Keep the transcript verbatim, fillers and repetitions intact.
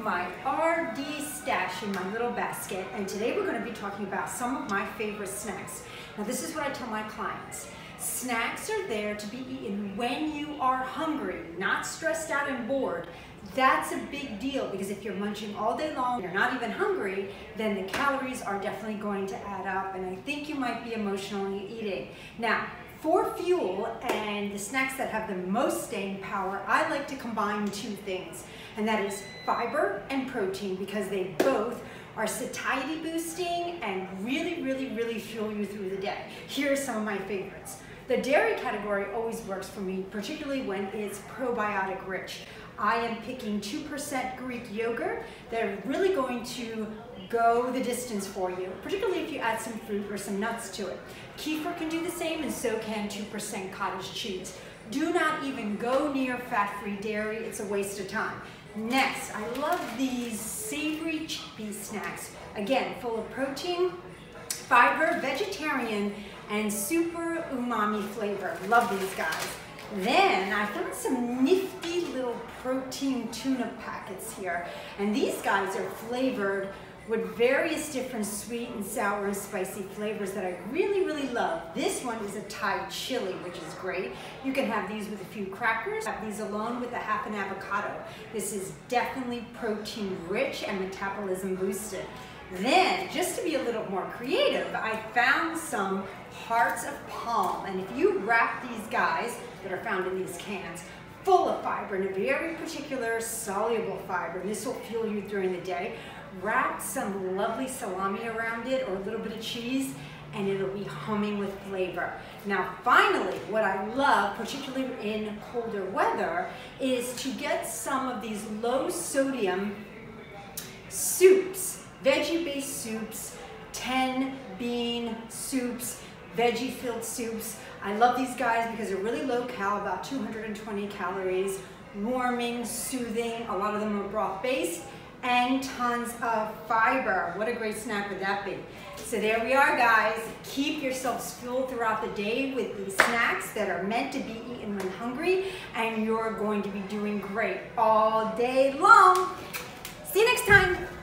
my R D stash in my little basket, and today we're going to be talking about some of my favorite snacks. Now this is what I tell my clients. Snacks are there to be eaten when you are hungry, not stressed out and bored. That's a big deal because if you're munching all day long, you're not even hungry, then the calories are definitely going to add up, and I think you might be emotionally eating. Now, for fuel and the snacks that have the most staying power, I like to combine two things, and that is fiber and protein, because they both are satiety boosting and really, really, really fuel you through the day. Here are some of my favorites. The dairy category always works for me, particularly when it's probiotic rich. I am picking two percent Greek yogurt that are really going to go the distance for you, particularly if you add some fruit or some nuts to it. Kefir can do the same, and so can two percent cottage cheese. Do not even go near fat-free dairy, it's a waste of time. Next, I love these savory chickpea snacks. Again, full of protein, fiber, vegetarian, and super umami flavor. Love these guys. Then I found some nifty little protein tuna packets here, and these guys are flavored with various different sweet and sour and spicy flavors that I really, really love. This one is a Thai chili, which is great. You can have these with a few crackers, have these alone with a half an avocado. This is definitely protein rich and metabolism boosted. Then, just to be a little more creative, I found some hearts of palm, and if you wrap these guys that are found in these cans full of fiber, and a very particular soluble fiber, and this will fuel you during the day, wrap some lovely salami around it or a little bit of cheese, and it'll be humming with flavor. Now finally, what I love, particularly in colder weather, is to get some of these low sodium soups, veggie-based soups, ten bean soups, veggie-filled soups. I love these guys because they're really low cal, about two hundred twenty calories, warming, soothing, a lot of them are broth-based, and tons of fiber. What a great snack would that be? So there we are, guys. Keep yourselves fueled throughout the day with these snacks that are meant to be eaten when hungry, and you're going to be doing great all day long. See you next time.